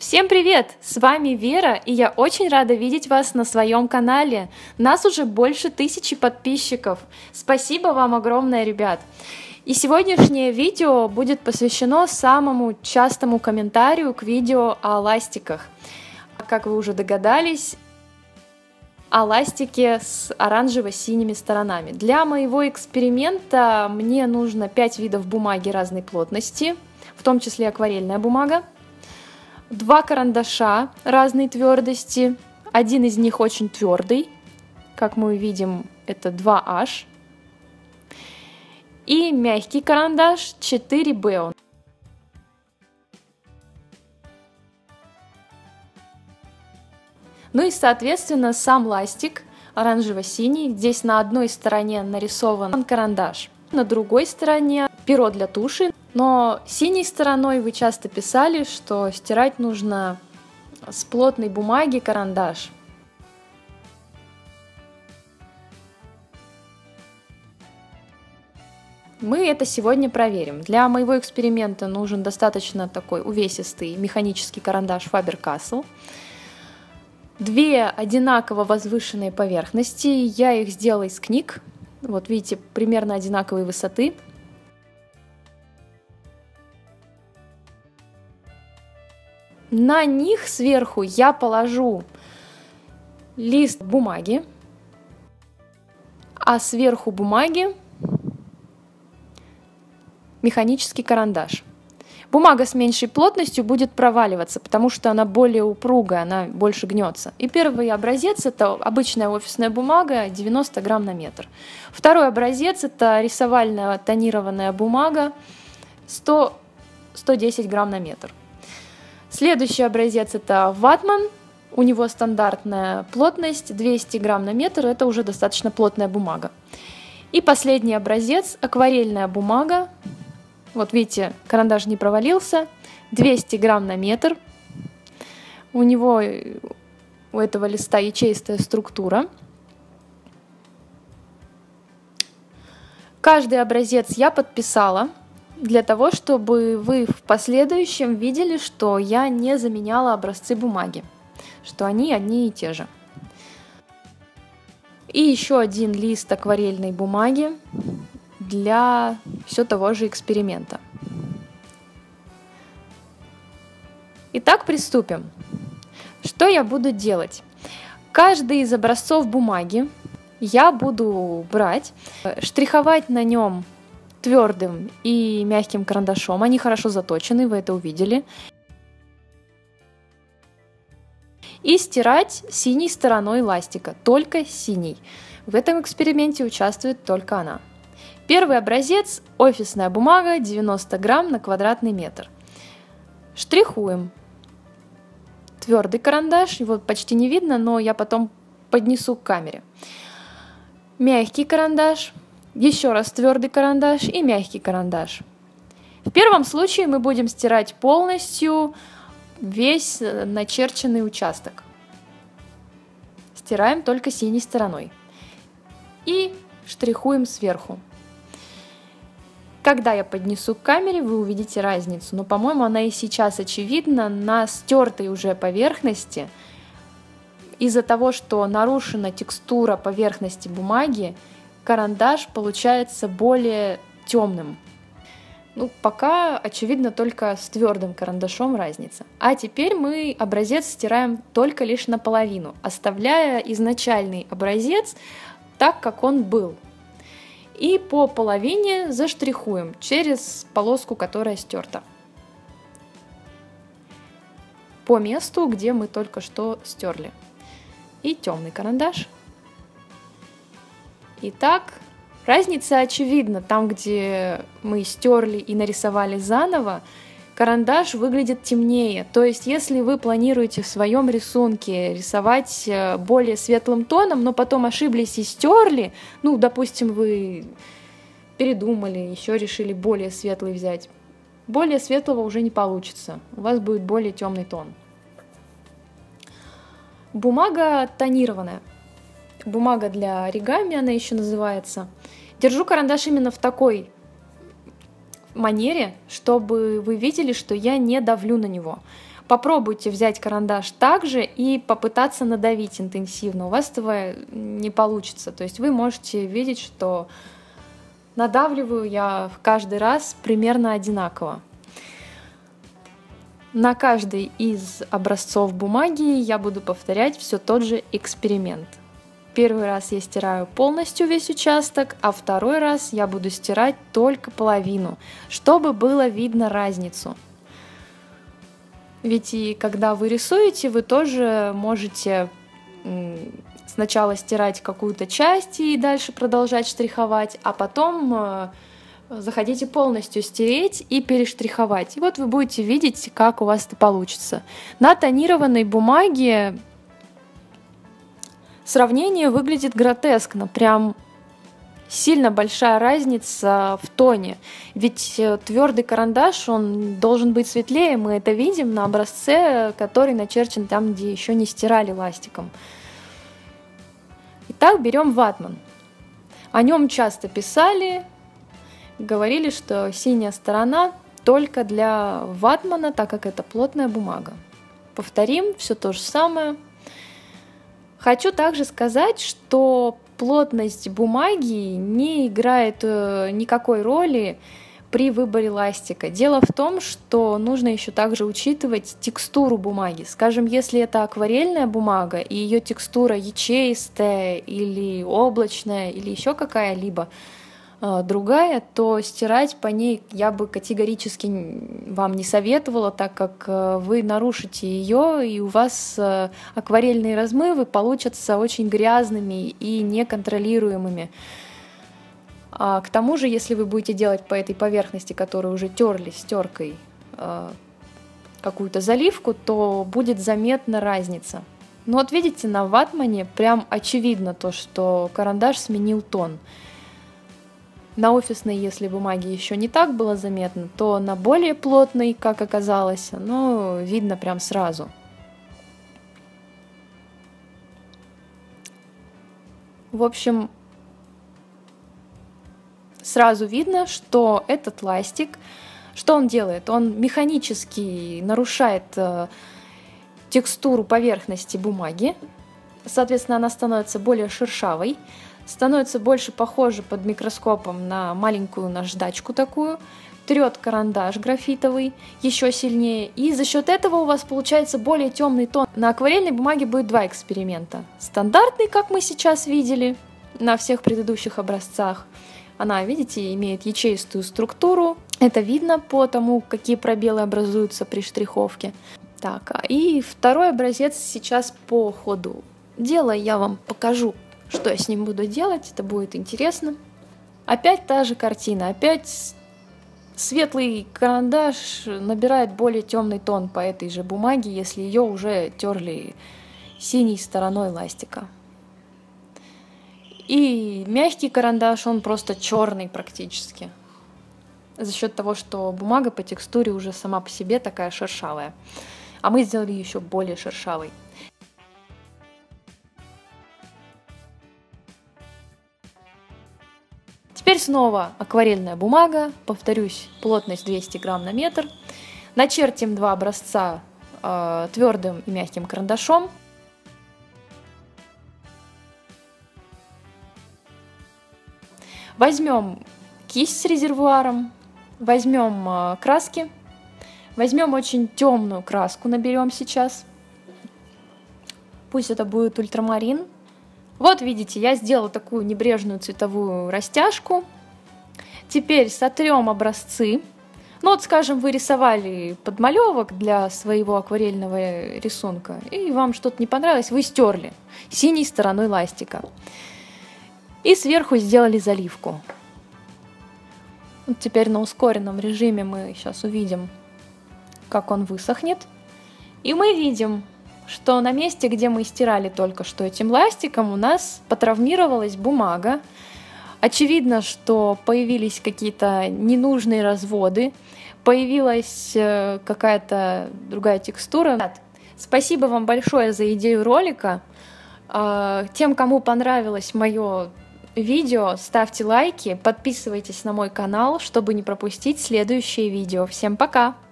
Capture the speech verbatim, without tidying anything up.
Всем привет! С вами Вера, и я очень рада видеть вас на своем канале. Нас уже больше тысячи подписчиков. Спасибо вам огромное, ребят! И сегодняшнее видео будет посвящено самому частому комментарию к видео о ластиках. Как вы уже догадались, о ластике с оранжево-синими сторонами. Для моего эксперимента мне нужно пять видов бумаги разной плотности, в том числе акварельная бумага, два карандаша разной твердости, один из них очень твердый, как мы видим, это два эйч, и мягкий карандаш четыре бэ. Ну и, соответственно, сам ластик оранжево-синий. Здесь на одной стороне нарисован карандаш, на другой стороне перо для туши. Но синей стороной вы часто писали, что стирать нужно с плотной бумаги карандаш. Мы это сегодня проверим. Для моего эксперимента нужен достаточно такой увесистый механический карандаш Faber-Castell. Две одинаково возвышенные поверхности. Я их сделала из книг. Вот видите, примерно одинаковой высоты. На них сверху я положу лист бумаги, а сверху бумаги механический карандаш. Бумага с меньшей плотностью будет проваливаться, потому что она более упругая, она больше гнется. И первый образец — это обычная офисная бумага, девяносто грамм на метр. Второй образец — это рисовальная тонированная бумага, сто — сто десять грамм на метр. Следующий образец — это ватман, у него стандартная плотность двести грамм на метр, это уже достаточно плотная бумага. И последний образец — акварельная бумага. Вот видите, карандаш не провалился, двести грамм на метр. У него, у этого листа ячеистая структура. Каждый образец я подписала, для того, чтобы вы в последующем видели, что я не заменяла образцы бумаги, что они одни и те же. И еще один лист акварельной бумаги для все того же эксперимента. Итак, приступим. Что я буду делать? Каждый из образцов бумаги я буду брать, штриховать на нем твердым и мягким карандашом. Они хорошо заточены, вы это увидели. И стирать синей стороной ластика, только синей. В этом эксперименте участвует только она. Первый образец — офисная бумага, девяносто грамм на квадратный метр. Штрихуем. Твердый карандаш, его почти не видно, но я потом поднесу к камере. Мягкий карандаш. Еще раз твердый карандаш и мягкий карандаш. В первом случае мы будем стирать полностью весь начерченный участок. Стираем только синей стороной. И штрихуем сверху. Когда я поднесу к камере, вы увидите разницу. Но, по-моему, она и сейчас очевидна на стертой уже поверхности. Из-за того, что нарушена текстура поверхности бумаги, карандаш получается более темным. Ну, пока очевидно только с твердым карандашом разница. А теперь мы образец стираем только лишь наполовину, оставляя изначальный образец так, как он был. И по половине заштрихуем через полоску, которая стерта. По месту, где мы только что стерли. И темный карандаш. Итак, разница очевидна. Там, где мы стерли и нарисовали заново, карандаш выглядит темнее. То есть, если вы планируете в своем рисунке рисовать более светлым тоном, но потом ошиблись и стерли, ну, допустим, вы передумали, еще решили более светлый взять, более светлого уже не получится. У вас будет более темный тон. Бумага тонированная. Бумага для оригами, она еще называется. Держу карандаш именно в такой, манере, чтобы вы видели, что я не давлю на него. Попробуйте взять карандаш также и попытаться надавить интенсивно. У вас этого не получится. То есть вы можете видеть, что надавливаю я каждый раз примерно одинаково. На каждый из образцов бумаги я буду повторять все тот же эксперимент. Первый раз я стираю полностью весь участок, а второй раз я буду стирать только половину, чтобы было видно разницу. Ведь и когда вы рисуете, вы тоже можете сначала стирать какую-то часть и дальше продолжать штриховать, а потом захотите полностью стереть и перештриховать. И вот вы будете видеть, как у вас это получится. На тонированной бумаге сравнение выглядит гротескно, прям сильно большая разница в тоне. Ведь твердый карандаш, он должен быть светлее, мы это видим на образце, который начерчен там, где еще не стирали ластиком. Итак, берем ватман. О нем часто писали, говорили, что синяя сторона только для ватмана, так как это плотная бумага. Повторим все то же самое. Хочу также сказать, что плотность бумаги не играет никакой роли при выборе ластика. Дело в том, что нужно еще также учитывать текстуру бумаги. Скажем, если это акварельная бумага и ее текстура ячеистая или облачная или еще какая-либо другая, то стирать по ней я бы категорически вам не советовала, так как вы нарушите ее, и у вас акварельные размывы получатся очень грязными и неконтролируемыми. А к тому же, если вы будете делать по этой поверхности, которую уже терли стеркой, какую-то заливку, то будет заметна разница. Но вот видите, на ватмане прям очевидно то, что карандаш сменил тон. На офисной, если бумаги еще не так было заметно, то на более плотной, как оказалось, оно видно прям сразу. В общем, сразу видно, что этот ластик, что он делает? Он механически нарушает э, текстуру поверхности бумаги, соответственно, она становится более шершавой, становится больше похожа под микроскопом на маленькую наждачку такую, трет карандаш графитовый еще сильнее, и за счет этого у вас получается более темный тон. На акварельной бумаге будет два эксперимента. Стандартный, как мы сейчас видели на всех предыдущих образцах. Она, видите, имеет ячеистую структуру. Это видно по тому, какие пробелы образуются при штриховке. Так, и второй образец сейчас по ходу дела я вам покажу, что я с ним буду делать, это будет интересно. Опять та же картина, опять светлый карандаш набирает более темный тон по этой же бумаге, если ее уже терли синей стороной ластика. И мягкий карандаш, он просто черный практически, за счет того, что бумага по текстуре уже сама по себе такая шершавая, а мы сделали еще более шершавой. Теперь снова акварельная бумага, повторюсь, плотность двести грамм на метр. Начертим два образца э, твердым и мягким карандашом. Возьмем кисть с резервуаром, возьмем э, краски, возьмем очень темную краску, наберем сейчас. Пусть это будет ультрамарин. Вот видите, я сделала такую небрежную цветовую растяжку. Теперь сотрем образцы. Ну вот, скажем, вы рисовали подмалевок для своего акварельного рисунка, и вам что-то не понравилось, вы стерли синей стороной ластика. И сверху сделали заливку. Вот теперь на ускоренном режиме мы сейчас увидим, как он высохнет. И мы видим, что на месте, где мы стирали только что этим ластиком, у нас потравмировалась бумага. Очевидно, что появились какие-то ненужные разводы, появилась какая-то другая текстура. Спасибо вам большое за идею ролика. Тем, кому понравилось мое видео, ставьте лайки, подписывайтесь на мой канал, чтобы не пропустить следующие видео. Всем пока!